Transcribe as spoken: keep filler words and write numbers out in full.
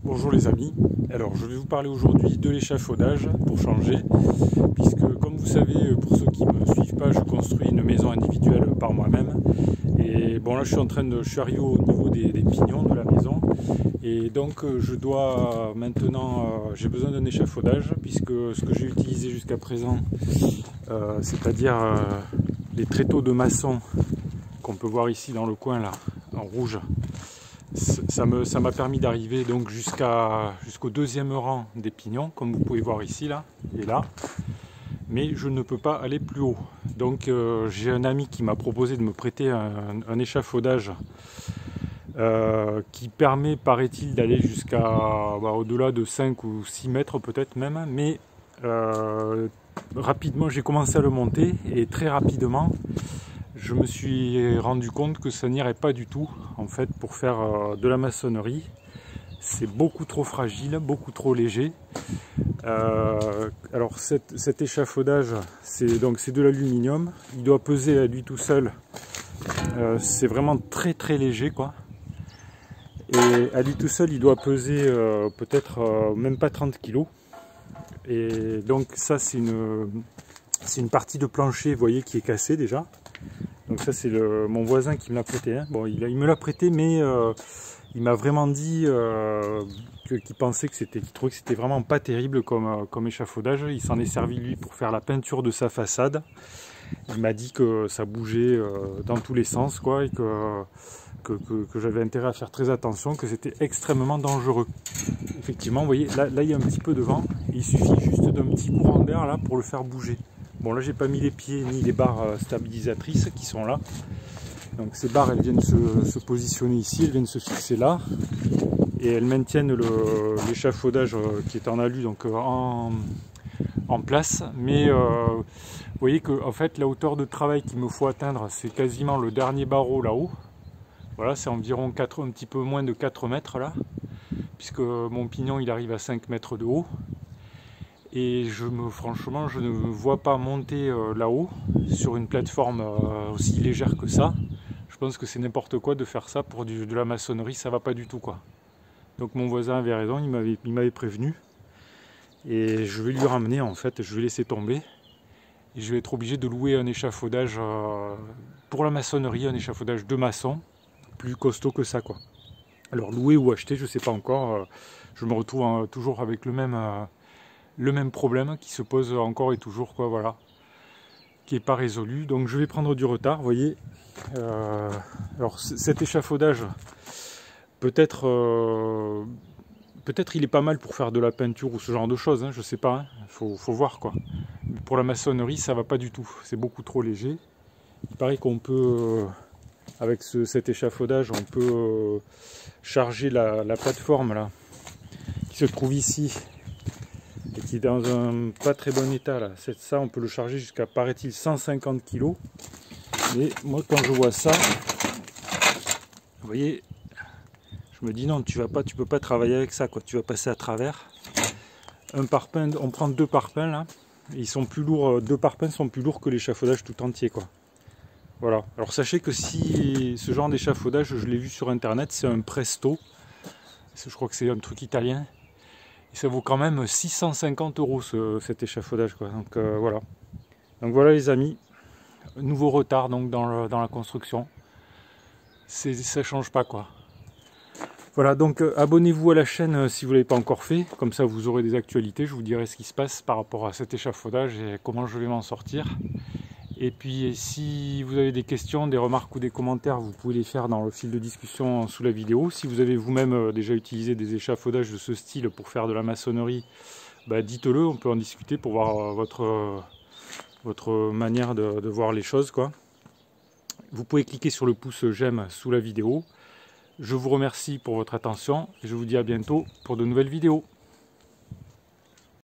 Bonjour les amis, alors je vais vous parler aujourd'hui de l'échafaudage pour changer, puisque comme vous savez, pour ceux qui ne me suivent pas, je construis une maison individuelle par moi-même. Et bon là je suis en train de, je suis arrivé au niveau des, des pignons de la maison, et donc je dois maintenant, euh, j'ai besoin d'un échafaudage, puisque ce que j'ai utilisé jusqu'à présent, euh, c'est-à-dire euh, les tréteaux de maçon qu'on peut voir ici dans le coin là, en rouge, ça me ça m'a permis d'arriver donc jusqu'à jusqu'au deuxième rang des pignons, comme vous pouvez voir ici là et là, mais je ne peux pas aller plus haut. Donc euh, j'ai un ami qui m'a proposé de me prêter un, un échafaudage euh, qui permet, paraît-il, d'aller jusqu'à bah, au-delà de cinq ou six mètres peut-être même, mais euh, rapidement j'ai commencé à le monter et très rapidement je me suis rendu compte que ça n'irait pas du tout en fait pour faire euh, de la maçonnerie. C'est beaucoup trop fragile, beaucoup trop léger. Euh, alors cet, cet échafaudage, c'est donc c'est de l'aluminium. Il doit peser à lui tout seul. Euh, c'est vraiment très très léger quoi. Et à lui tout seul, il doit peser euh, peut-être euh, même pas trente kilos. Et donc ça c'est une c'est une partie de plancher, vous voyez, qui est cassée déjà. Donc ça c'est mon voisin qui me l'a prêté. Hein. Bon, il, il me l'a prêté, mais euh, il m'a vraiment dit euh, qu'il qu pensait que c'était, qu'il trouvait que c'était vraiment pas terrible comme, euh, comme échafaudage. Il s'en est servi lui pour faire la peinture de sa façade. Il m'a dit que ça bougeait euh, dans tous les sens, quoi, et que, que, que, que j'avais intérêt à faire très attention, que c'était extrêmement dangereux. Effectivement, vous voyez, là, là il y a un petit peu de vent. Il suffit juste d'un petit courant d'air là pour le faire bouger. Bon là j'ai pas mis les pieds ni les barres stabilisatrices qui sont là. Donc ces barres elles viennent se, se positionner ici, elles viennent se fixer là. Et elles maintiennent l'échafaudage qui est en alu donc en, en place. Mais euh, vous voyez que en fait la hauteur de travail qu'il me faut atteindre c'est quasiment le dernier barreau là-haut. Voilà, c'est environ quatre, un petit peu moins de quatre mètres là. Puisque mon pignon il arrive à cinq mètres de haut. Et je me, franchement, je ne me vois pas monter euh, là-haut, sur une plateforme euh, aussi légère que ça. Je pense que c'est n'importe quoi de faire ça pour du, de la maçonnerie, ça va pas du tout quoi. Donc mon voisin avait raison, il m'avait il m'avait prévenu. Et je vais lui ramener en fait, je vais laisser tomber. Et je vais être obligé de louer un échafaudage euh, pour la maçonnerie, un échafaudage de maçon, plus costaud que ça quoi. Alors louer ou acheter, je sais pas encore. Euh, je me retrouve euh, toujours avec le même... Euh, le même problème qui se pose encore et toujours quoi, voilà, qui n'est pas résolu. Donc je vais prendre du retard, vous voyez. Euh, alors cet échafaudage peut-être euh, peut-être il est pas mal pour faire de la peinture ou ce genre de choses, hein, je sais pas, il hein, faut, faut voir quoi. Mais pour la maçonnerie ça va pas du tout, c'est beaucoup trop léger. Il paraît qu'on peut euh, avec ce, cet échafaudage on peut euh, charger la, la plateforme là qui se trouve ici et qui est dans un pas très bon état là. C'est ça, on peut le charger jusqu'à, paraît-il, cent cinquante kilos. Et moi quand je vois ça, vous voyez, je me dis non, tu vas pas, tu peux pas travailler avec ça quoi, tu vas passer à travers. Un parpaing, on prend deux parpaings là, et ils sont plus lourds, deux parpaings sont plus lourds que l'échafaudage tout entier quoi. Voilà, alors sachez que si ce genre d'échafaudage, je l'ai vu sur internet, c'est un Presto, je crois que c'est un truc italien. Et ça vaut quand même six cent cinquante euros ce, cet échafaudage quoi. Donc euh, voilà. Donc voilà les amis, nouveau retard donc dans, le, dans la construction. Ça change pas quoi. Voilà, donc euh, abonnez-vous à la chaîne euh, si vous ne l'avez pas encore fait, comme ça vous aurez des actualités, je vous dirai ce qui se passe par rapport à cet échafaudage et comment je vais m'en sortir. Et puis si vous avez des questions, des remarques ou des commentaires, vous pouvez les faire dans le fil de discussion sous la vidéo. Si vous avez vous-même déjà utilisé des échafaudages de ce style pour faire de la maçonnerie, bah dites-le, on peut en discuter pour voir votre, votre manière de, de voir les choses, quoi. Vous pouvez cliquer sur le pouce j'aime sous la vidéo. Je vous remercie pour votre attention et je vous dis à bientôt pour de nouvelles vidéos.